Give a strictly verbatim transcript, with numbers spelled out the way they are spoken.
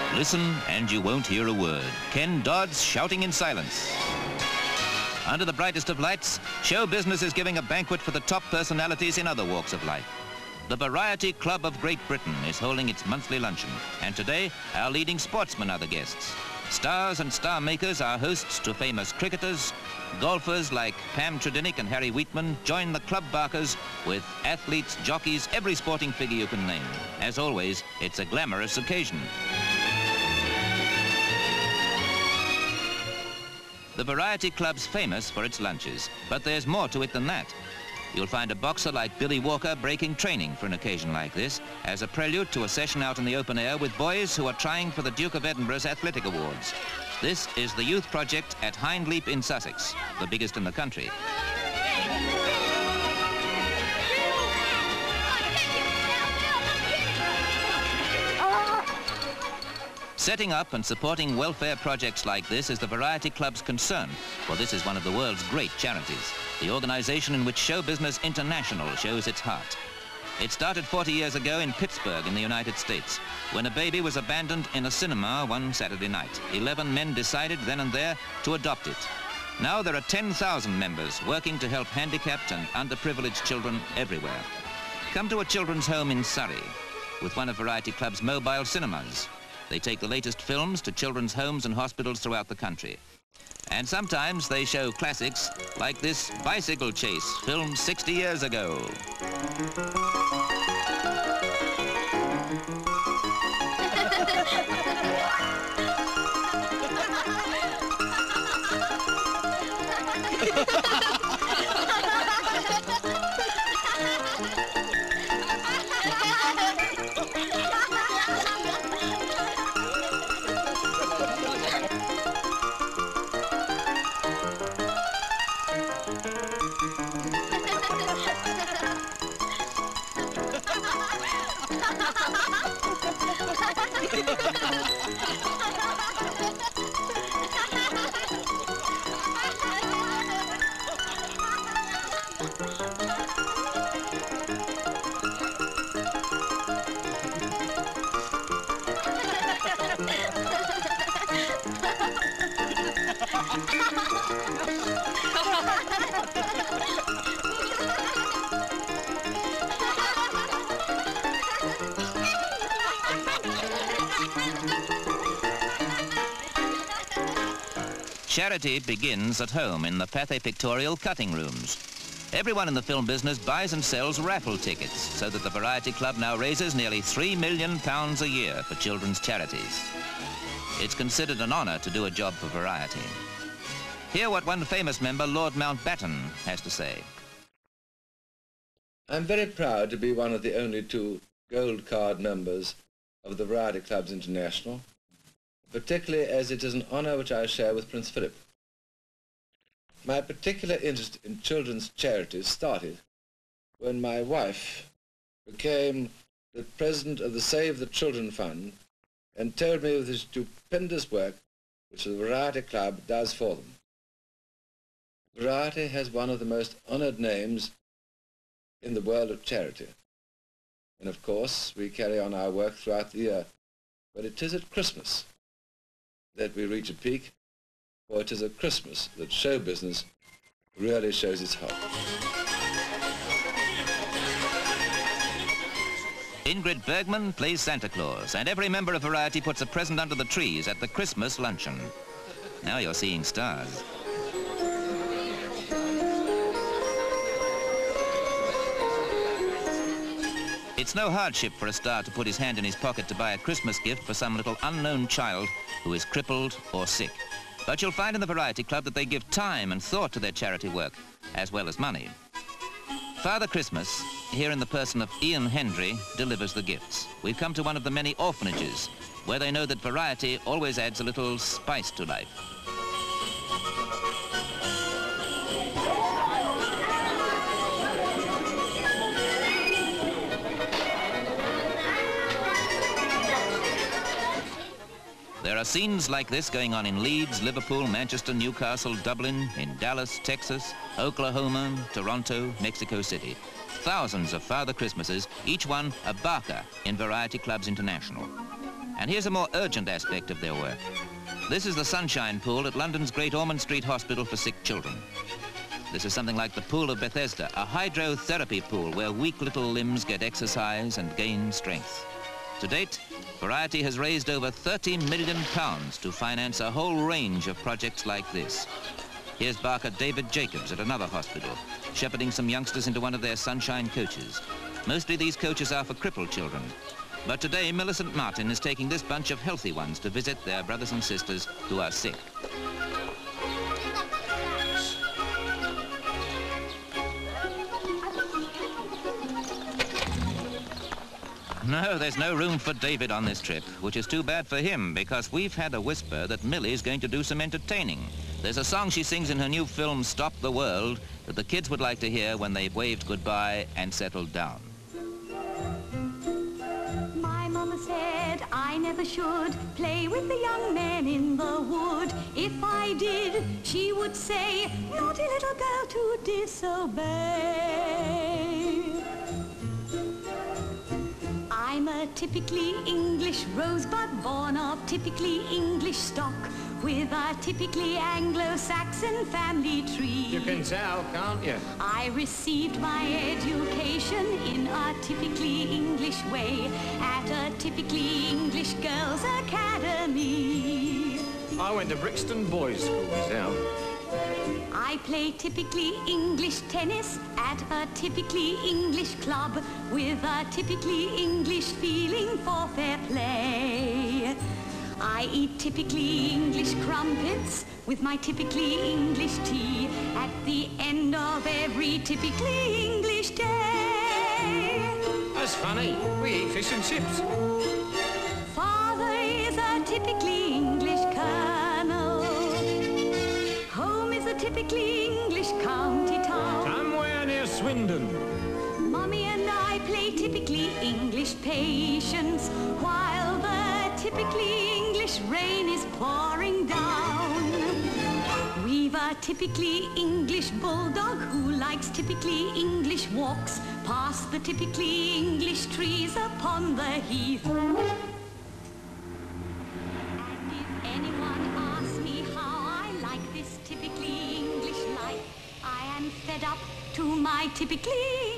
Listen and you won't hear a word. Ken Dodd's shouting in silence. Under the brightest of lights, show business is giving a banquet for the top personalities in other walks of life. The Variety Club of Great Britain is holding its monthly luncheon, and today our leading sportsmen are the guests. Stars and star makers are hosts to famous cricketers. Golfers like Pam Tredinnick and Harry Wheatman join the club barkers with athletes, jockeys, every sporting figure you can name. As always, it's a glamorous occasion. The Variety Club's famous for its lunches, but there's more to it than that. You'll find a boxer like Billy Walker breaking training for an occasion like this as a prelude to a session out in the open air with boys who are trying for the Duke of Edinburgh's Athletic Awards. This is the youth project at Hindleap in Sussex, the biggest in the country. Setting up and supporting welfare projects like this is the Variety Club's concern, for this is one of the world's great charities, the organization in which Show Business International shows its heart. It started forty years ago in Pittsburgh in the United States, when a baby was abandoned in a cinema one Saturday night. Eleven men decided then and there to adopt it. Now there are ten thousand members working to help handicapped and underprivileged children everywhere. Come to a children's home in Surrey with one of Variety Club's mobile cinemas. They take the latest films to children's homes and hospitals throughout the country. And sometimes they show classics like this bicycle chase filmed sixty years ago. Charity begins at home in the Pathe Pictorial cutting rooms. Everyone in the film business buys and sells raffle tickets, so that the Variety Club now raises nearly three million pounds a year for children's charities. It's considered an honour to do a job for Variety. Hear what one famous member, Lord Mountbatten, has to say. I'm very proud to be one of the only two gold card members of the Variety Clubs International, particularly as it is an honour which I share with Prince Philip. My particular interest in children's charities started when my wife became the president of the Save the Children Fund and told me of the stupendous work which the Variety Club does for them. Variety has one of the most honoured names in the world of charity. And of course, we carry on our work throughout the year, but it is at Christmas that we reach a peak, for it is at Christmas that show business really shows its heart. Ingrid Bergman plays Santa Claus, and every member of Variety puts a present under the trees at the Christmas luncheon. Now you're seeing stars. It's no hardship for a star to put his hand in his pocket to buy a Christmas gift for some little unknown child who is crippled or sick. But you'll find in the Variety Club that they give time and thought to their charity work, as well as money. Father Christmas, here in the person of Ian Hendry, delivers the gifts. We've come to one of the many orphanages, where they know that variety always adds a little spice to life. There are scenes like this going on in Leeds, Liverpool, Manchester, Newcastle, Dublin, in Dallas, Texas, Oklahoma, Toronto, Mexico City. Thousands of Father Christmases, each one a barker in Variety Clubs International. And here's a more urgent aspect of their work. This is the sunshine pool at London's Great Ormond Street Hospital for Sick Children. This is something like the Pool of Bethesda, a hydrotherapy pool where weak little limbs get exercise and gain strength. To date, Variety has raised over thirty million pounds to finance a whole range of projects like this. Here's Barker David Jacobs at another hospital, shepherding some youngsters into one of their sunshine coaches. Mostly these coaches are for crippled children. But today, Millicent Martin is taking this bunch of healthy ones to visit their brothers and sisters who are sick. No, there's no room for David on this trip, which is too bad for him, because we've had a whisper that Millie's going to do some entertaining. There's a song she sings in her new film, Stop the World, that the kids would like to hear when they've waved goodbye and settled down. My mama said I never should play with the young men in the wood. If I did, she would say, naughty little girl to disobey. I'm a typically English rosebud, born of typically English stock, with a typically Anglo-Saxon family tree. You can tell, can't you? I received my education in a typically English way at a typically English girls' academy. I went to Brixton Boys' School myself. I play typically English tennis at a typically English club with a typically English feeling for fair play. I eat typically English crumpets with my typically English tea at the end of every typically English day. That's funny. We eat fish and chips. Father is a typically English colonel. Home is a typically English county town. Somewhere near Swindon. Mummy and I play typically English patience while the typically English rain is pouring down. We've a typically English bulldog who likes typically English walks past the typically English trees upon the heath. And if anyone asks me how I like this typically English life, I am fed up to my typically